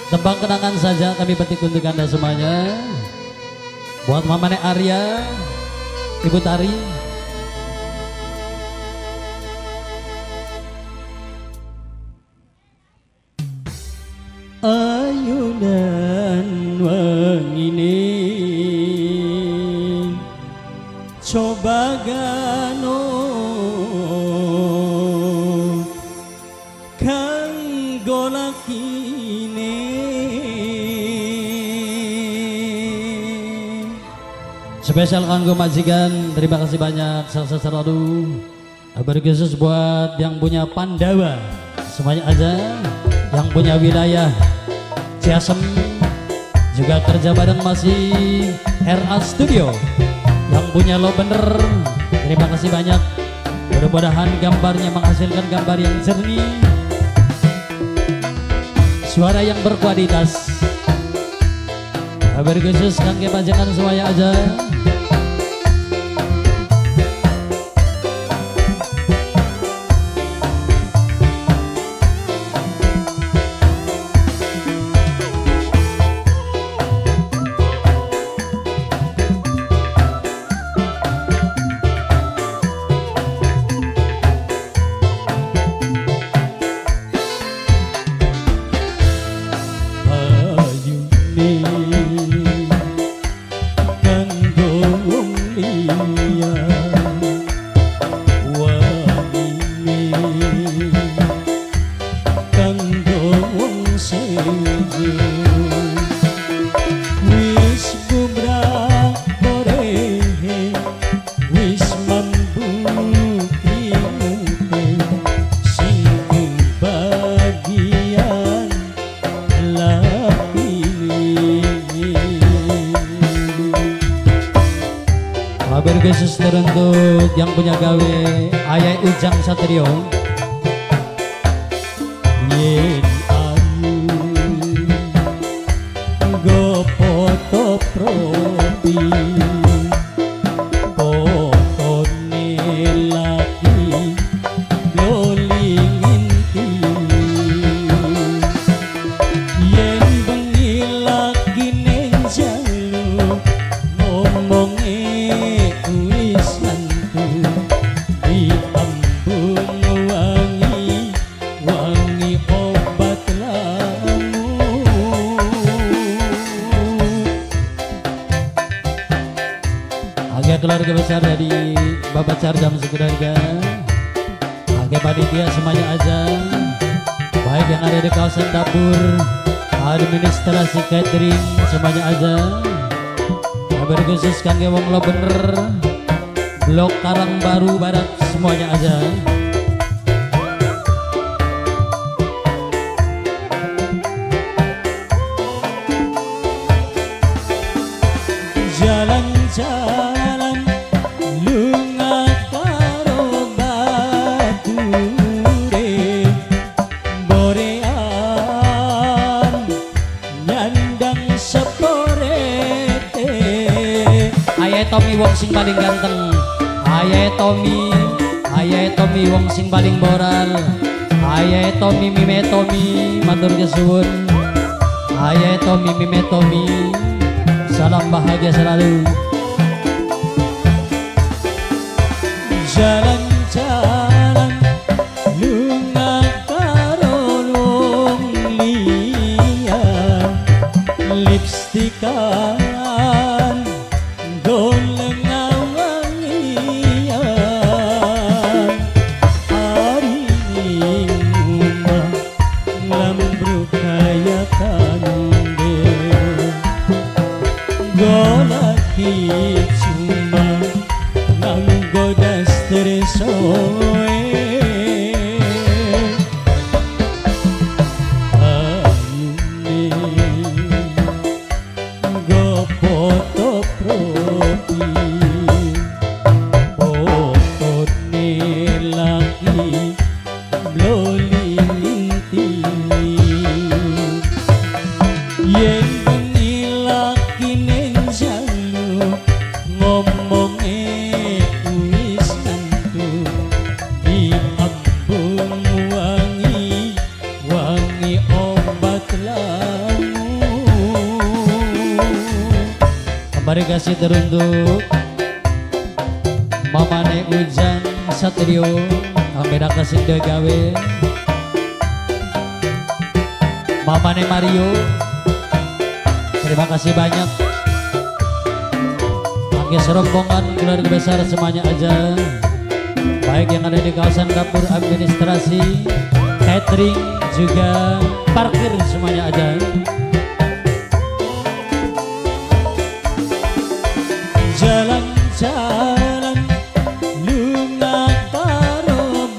Tembang kenangan saja kami petik untuk Anda semuanya. Buat Mamane Arya, Ibu Tari. Ayunan wangine coba gano kanggo lakine spesial kanggo majikan. Terima kasih banyak, sukses selalu. Berkhusus buat yang punya Pandawa semuanya aja, yang punya wilayah Ciasem juga kerja bareng masih RA Studio, yang punya Lo Bener. Terima kasih banyak. Mudah-mudahan gambarnya menghasilkan gambar yang jernih, suara yang berkualitas. Kabar khusus kangge pajangan semuanya aja. Khusus teruntuk yang punya gawe Ayah Ujang Satrio. Yen ayu go foto profil fotone lagi loling inti, yen bengi lagi ning jalu ngomonge keluarga besar dari Bapak Cardam sekeluarga, agen panitia semuanya aja, baik yang ada di kawasan dapur, administrasi catering semuanya aja. Kabar khusus kangge wong Lo Bener, Blok Karangbaru Barat semuanya aja. Jalan-jalan lunga karo bature borean nyandang seporete. Ayah Tommy wong sing paling ganteng, Ayah Tommy wong sing paling moral, Ayah Tommy Mime Tommy matur kesuwun, Ayah Tommy Mime Tommy, salam bahagia selalu. Jalan-jalan lunga karo wong liyan, lipstikan goleng wangian, ari rumah lambruk kaya kande golaki cuma nganggo daster soe. Ayune go foto profil fotone lagi bloling inti, yen bengi lagi ning jalu ngomonge wis nantu di ambung wangi obat lamu. Mari kasih teruntuk Mamane Ujan Satrio Amira kasih gawe Mamane Mario, terima kasih banyak. Angge serombongan keluarga besar semuanya aja, baik yang ada di kawasan dapur administrasi, catering, juga parkir semuanya aja. Jalan-jalan lunga karo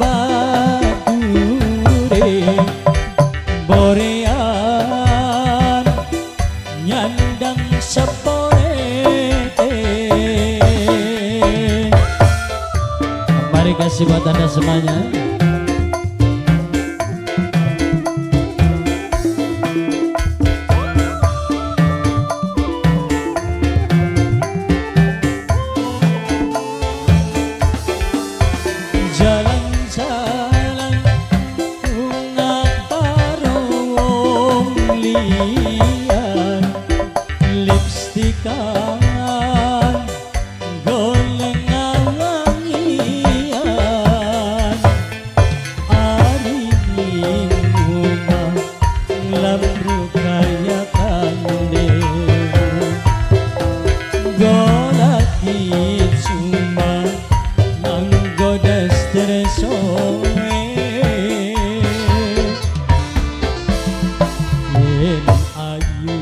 bature borean nyandang sepore. Mari kasih buat Anda semuanya. Jalan-jalan bunga karo wong liyan, lipstikan goleng awangian, ari ngumah lamru kaya kande golaki cuma manggodas tersoe yen ayu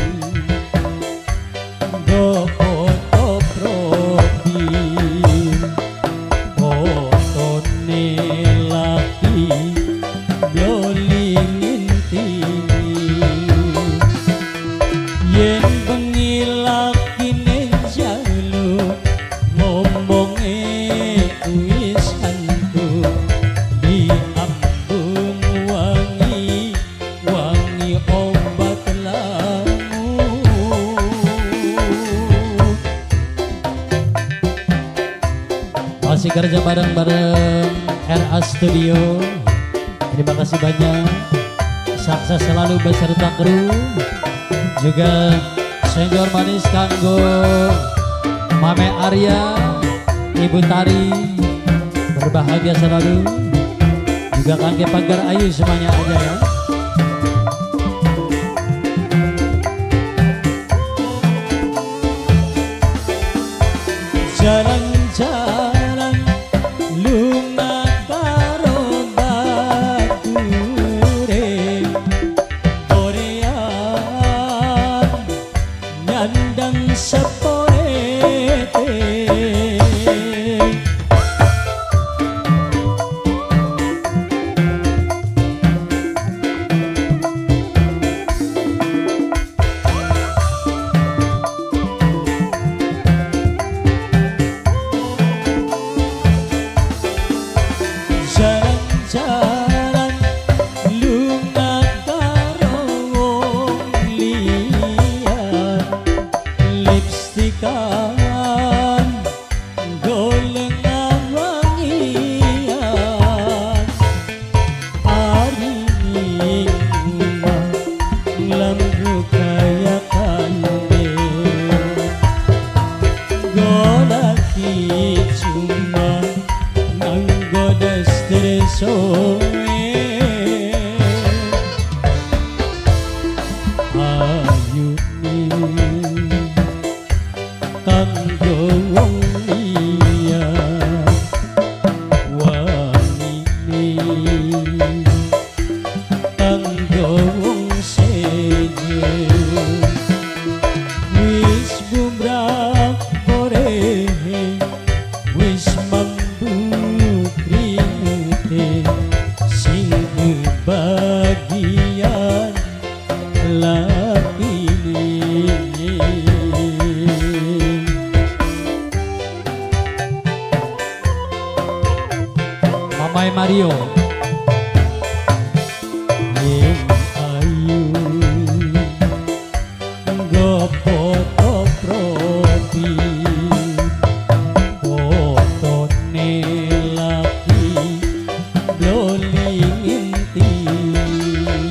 go foto profil fotone laki yolingin yen bengi laki nenjalu ngomonge wis antu diambung wangi wangi obat lamu. Masih kerja bareng-bareng RA Studio, terima kasih banyak. Sukses selalu beserta kru, juga senior manis kanggo Mame Arya, Ibu Tari, berbahagia selalu. Juga Kangge Pagar Ayu semuanya aja ya. Jalan-jalan lunga karo bature borean nyandang sepore. Jalan-jalan lunga karo wong liyan, lipstikan goleng awangian, ari ngumah lamru kaya kande golaki cuma manggodas tersoe ayune kanggo wong liyan wangine kanggo wong seje wis bumrah ore wis mambu sing bagian laki Mamai Mario yen ayu go foto profil fotone laki lolingin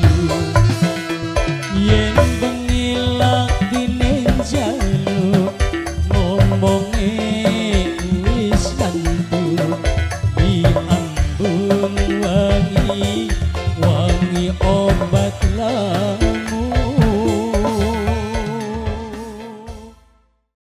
yen bengi laki nenjalu kelak